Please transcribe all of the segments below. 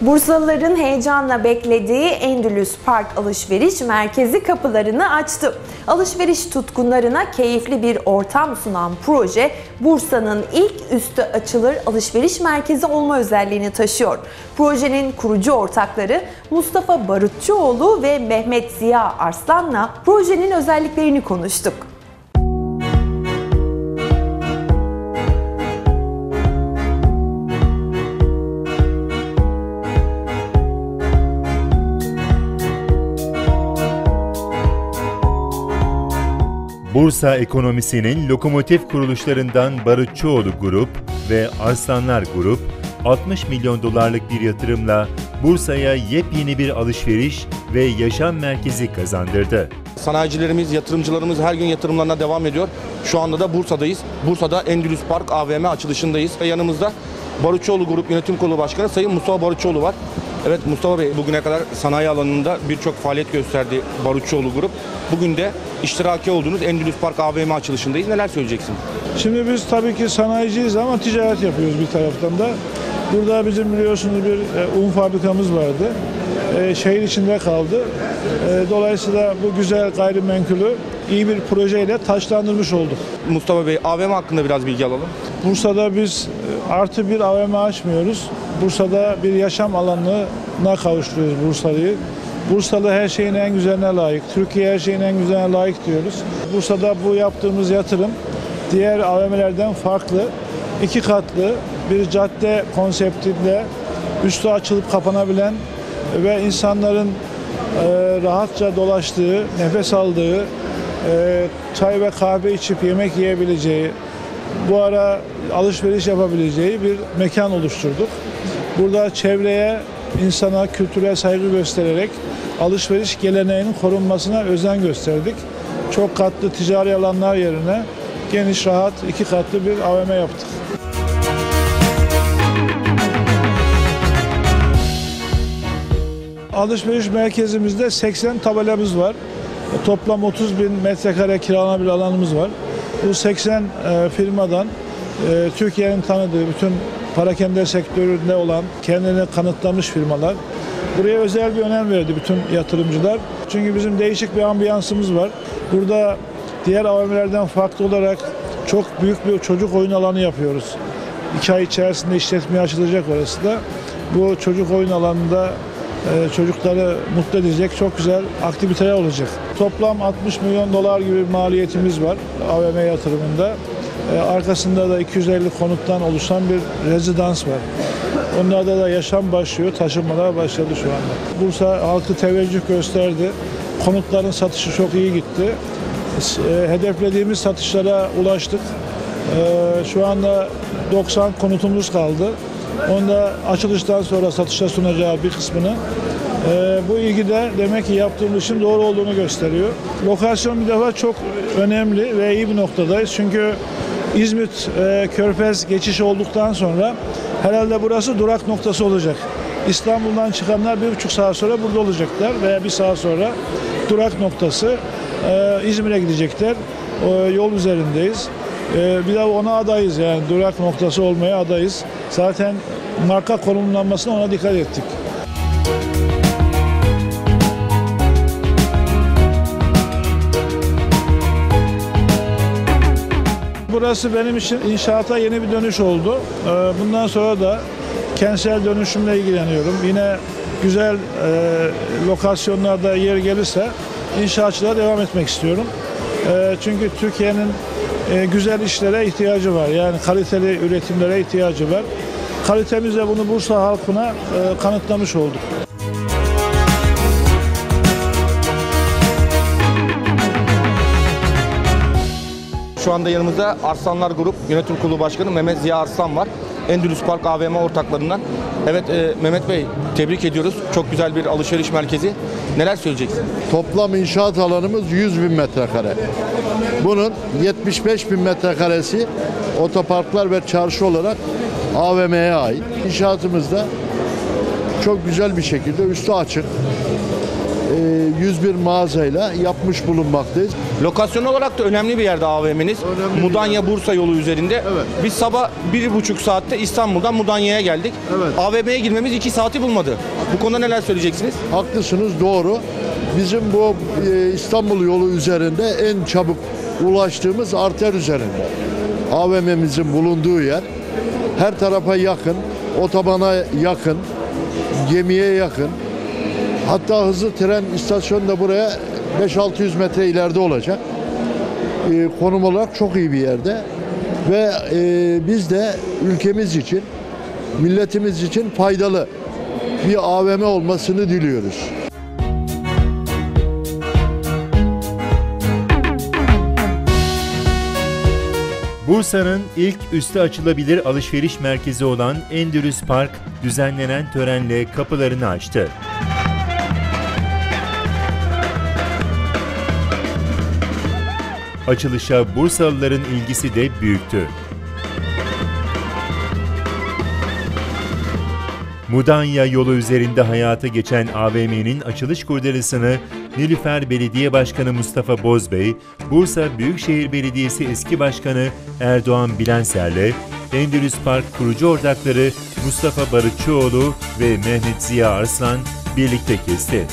Bursalıların heyecanla beklediği Endülüs Park Alışveriş Merkezi kapılarını açtı. Alışveriş tutkunlarına keyifli bir ortam sunan proje, Bursa'nın ilk üstü açılır alışveriş merkezi olma özelliğini taşıyor. Projenin kurucu ortakları Mustafa Barutçuoğlu ve Mehmet Ziya Arslan'la projenin özelliklerini konuştuk. Bursa ekonomisinin lokomotif kuruluşlarından Barutçuoğlu Grup ve Arslanlar Grup, 60 milyon dolarlık bir yatırımla Bursa'ya yepyeni bir alışveriş ve yaşam merkezi kazandırdı. Sanayicilerimiz, yatırımcılarımız her gün yatırımlarına devam ediyor. Şu anda da Bursa'dayız. Bursa'da Endülüs Park AVM açılışındayız. Ve yanımızda Barutçuoğlu Grup Yönetim Kurulu Başkanı Sayın Mustafa Barutçuoğlu var. Evet Mustafa Bey, bugüne kadar sanayi alanında birçok faaliyet gösterdi Barutçuoğlu Grup. Bugün de iştiraki olduğunuz Endülüs Park AVM açılışındayız. Neler söyleyeceksin? Şimdi biz tabii ki sanayiciyiz ama ticaret yapıyoruz bir taraftan da. Burada bizim biliyorsunuz bir un fabrikamız vardı. Şehir içinde kaldı. Dolayısıyla bu güzel gayrimenkulü iyi bir projeyle taçlandırmış olduk. Mustafa Bey, AVM hakkında biraz bilgi alalım. Bursa'da biz artı bir AVM açmıyoruz. Bursa'da bir yaşam alanına kavuşturuyoruz Bursa'yı. Bursalı her şeyin en güzeline layık, Türkiye her şeyin en güzeline layık diyoruz. Bursa'da bu yaptığımız yatırım diğer AVM'lerden farklı. 2 katlı bir cadde konseptinde üstü açılıp kapanabilen ve insanların rahatça dolaştığı, nefes aldığı, çay ve kahve içip yemek yiyebileceği, bu ara alışveriş yapabileceği bir mekan oluşturduk. Burada çevreye, insana, kültüre saygı göstererek alışveriş geleneğinin korunmasına özen gösterdik. Çok katlı ticari alanlar yerine geniş, rahat, 2 katlı bir AVM yaptık. Alışveriş merkezimizde 80 tabelamız var. Toplam 30 bin metrekare kiralanabilir alanımız var. Bu 80 firmadan Türkiye'nin tanıdığı bütün parakende sektöründe olan kendini kanıtlamış firmalar. Buraya özel bir önem verdi bütün yatırımcılar. Çünkü bizim değişik bir ambiyansımız var. Burada diğer AVM'lerden farklı olarak çok büyük bir çocuk oyun alanı yapıyoruz. 2 ay içerisinde işletmeye açılacak orası da. Bu çocuk oyun alanında çocukları mutlu edecek çok güzel aktiviteler olacak. Toplam 60 milyon dolar gibi bir maliyetimiz var AVM yatırımında. Arkasında da 250 konuttan oluşan bir rezidans var. Onlarda da yaşam başlıyor, taşınmalar başladı şu anda. Bursa halkı teveccüh gösterdi. Konutların satışı çok iyi gitti. Hedeflediğimiz satışlara ulaştık. Şu anda 90 konutumuz kaldı. Onda açılıştan sonra satışa sunacağı bir kısmını. Bu ilgi de demek ki yaptığımız işin doğru olduğunu gösteriyor. Lokasyon bir defa çok önemli ve iyi bir noktadayız. Çünkü İzmit Körfez geçişi olduktan sonra herhalde burası durak noktası olacak. İstanbul'dan çıkanlar 1,5 saat sonra burada olacaklar veya 1 saat sonra durak noktası İzmir'e gidecekler. Yol üzerindeyiz. Bir de ona adayız, yani durak noktası olmaya adayız. Zaten marka konumlanmasına ona dikkat ettik. Burası benim için inşaata yeni bir dönüş oldu. Bundan sonra da kentsel dönüşümle ilgileniyorum. Yine güzel lokasyonlarda yer gelirse inşaatçılığa devam etmek istiyorum. Çünkü Türkiye'nin güzel işlere ihtiyacı var. Yani kaliteli üretimlere ihtiyacı var. Kalitemizle bunu Bursa halkına kanıtlamış olduk. Şu anda yanımızda Arslanlar Grup Yönetim Kurulu Başkanı Mehmet Ziya Arslan var. Endülüs Park AVM ortaklarından. Evet Mehmet Bey, tebrik ediyoruz. Çok güzel bir alışveriş merkezi. Neler söyleyeceksin? Toplam inşaat alanımız 100 bin metrekare. Bunun 75 bin metrekaresi otoparklar ve çarşı olarak AVM'ye ait. İnşaatımızda çok güzel bir şekilde üstü açık 101 mağazayla yapmış bulunmaktayız. Lokasyon olarak da önemli bir yerde AVM'niz. Mudanya-Bursa yolu üzerinde. Evet. Biz sabah 1,5 saatte İstanbul'dan Mudanya'ya geldik. Evet. AVM'ye girmemiz 2 saati bulmadı. Bu konuda neler söyleyeceksiniz? Haklısınız, doğru. Bizim bu İstanbul yolu üzerinde en çabuk ulaştığımız arter üzerinde. AVM'mizin bulunduğu yer her tarafa yakın, otobana yakın, gemiye yakın. Hatta hızlı tren istasyonu da buraya 500-600 metre ileride olacak. Konum olarak çok iyi bir yerde. Ve biz de ülkemiz için, milletimiz için faydalı bir AVM olmasını diliyoruz. Bursa'nın ilk üstü açılabilir alışveriş merkezi olan Endülüs Park düzenlenen törenle kapılarını açtı. Açılışa Bursalıların ilgisi de büyüktü. Mudanya yolu üzerinde hayata geçen AVM'nin açılış kurdelesini Nilüfer Belediye Başkanı Mustafa Bozbey, Bursa Büyükşehir Belediyesi eski başkanı Erdoğan Bilenser'le Endülüs Park kurucu ortakları Mustafa Barutçuoğlu ve Mehmet Ziya Arslan birlikte kesti.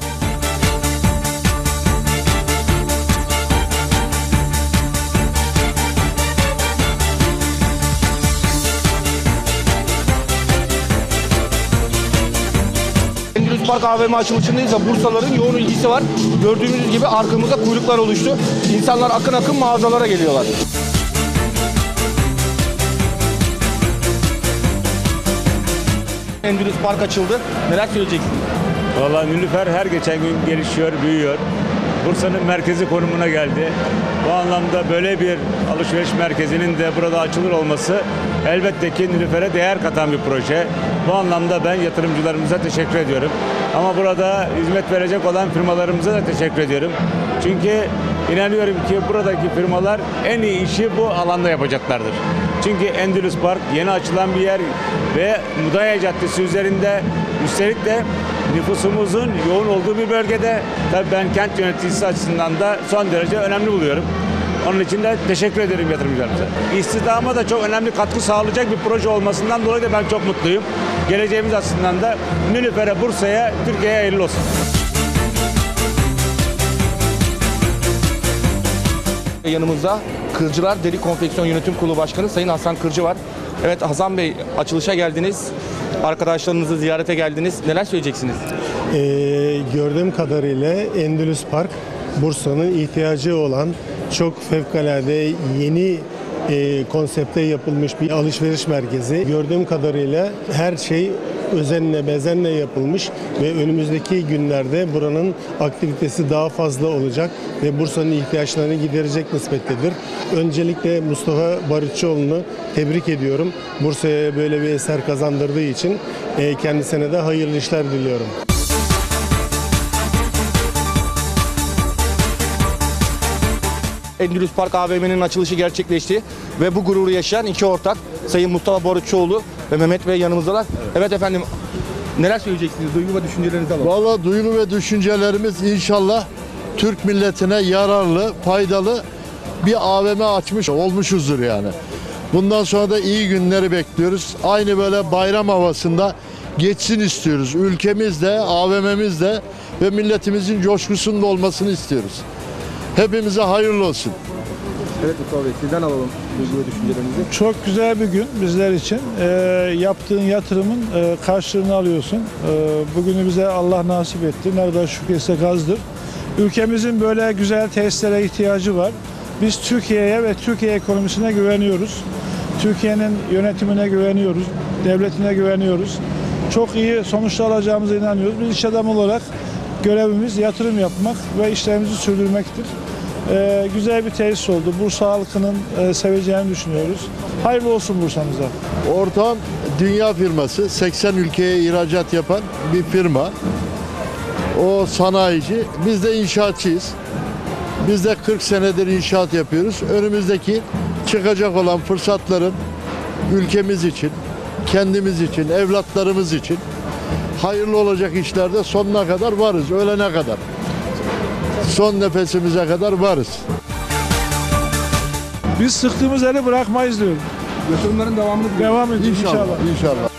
Endülüs Park AVM açılışındayız da Bursalıların yoğun ilgisi var. Gördüğünüz gibi arkamızda kuyruklar oluştu. İnsanlar akın akın mağazalara geliyorlar. Endülüs Park açıldı. Neler söyleyeceksiniz? Vallahi Nilüfer her geçen gün gelişiyor, büyüyor. Bursa'nın merkezi konumuna geldi. Bu anlamda böyle bir alışveriş merkezinin de burada açılır olması elbette ki Nilüfer'e değer katan bir proje. Bu anlamda ben yatırımcılarımıza teşekkür ediyorum. Ama burada hizmet verecek olan firmalarımıza da teşekkür ediyorum. Çünkü inanıyorum ki buradaki firmalar en iyi işi bu alanda yapacaklardır. Çünkü Endülüs Park yeni açılan bir yer ve Mudanya Caddesi üzerinde, üstelik de nüfusumuzun yoğun olduğu bir bölgede. Tabii ben kent yöneticisi açısından da son derece önemli buluyorum. Onun için de teşekkür ederim yatırımcılarımıza. İstihdama da çok önemli katkı sağlayacak bir proje olmasından dolayı da ben çok mutluyum. Geleceğimiz açısından da Nilüfer'e, Bursa'ya, Türkiye'ye hayırlı olsun. Yanımızda Kırcılar Deri Konfeksiyon Yönetim Kurulu Başkanı Sayın Hasan Kırcı var. Evet Hasan Bey, açılışa geldiniz. Arkadaşlarınızı ziyarete geldiniz. Neler söyleyeceksiniz? Gördüğüm kadarıyla Endülüs Park, Bursa'nın ihtiyacı olan çok fevkalade yeni konsepte yapılmış bir alışveriş merkezi. Gördüğüm kadarıyla her şey özenle bezenle yapılmış ve önümüzdeki günlerde buranın aktivitesi daha fazla olacak ve Bursa'nın ihtiyaçlarını giderecek nispettedir. Öncelikle Mustafa Barutçuoğlu'nu tebrik ediyorum. Bursa'ya böyle bir eser kazandırdığı için kendisine de hayırlı işler diliyorum. Endülüs Park AVM'nin açılışı gerçekleşti ve bu gururu yaşayan iki ortak Sayın Mustafa Barutçuoğlu ve Mehmet Bey yanımızdalar. Evet efendim, neler söyleyeceksiniz? Duygu ve düşüncelerinizi alalım. Vallahi duygu ve düşüncelerimiz inşallah Türk milletine yararlı, faydalı bir AVM açmış olmuşuzdur yani. Bundan sonra da iyi günleri bekliyoruz. Aynı böyle bayram havasında geçsin istiyoruz. Ülkemizde, AVM'mizde ve milletimizin coşkusunda olmasını istiyoruz. Hepimize hayırlı olsun. Evet Mustafa Bey, sizden alalım duygu ve düşüncelerinizi. Çok güzel bir gün bizler için. Yaptığın yatırımın karşılığını alıyorsun. Bugünü bize Allah nasip etti. Ne kadar şükretsek azdır. Ülkemizin böyle güzel tesislere ihtiyacı var. Biz Türkiye'ye ve Türkiye ekonomisine güveniyoruz. Türkiye'nin yönetimine güveniyoruz. Devletine güveniyoruz. Çok iyi sonuçlar alacağımıza inanıyoruz. Biz iş adamı olarak görevimiz yatırım yapmak ve işlerimizi sürdürmektir. Güzel bir tesis oldu. Bursa halkının seveceğini düşünüyoruz. Hayırlı olsun Bursa'mıza. Ortağım dünya firması, 80 ülkeye ihracat yapan bir firma. O sanayici, biz de inşaatçıyız. Biz de 40 senedir inşaat yapıyoruz. Önümüzdeki çıkacak olan fırsatların ülkemiz için, kendimiz için, evlatlarımız için hayırlı olacak işlerde sonuna kadar varız, ölene kadar. son nefesimize kadar varız. Biz sıktığımız eli bırakmayız diyorum. Yatırımların devamını Devam edeceğiz inşallah. İnşallah.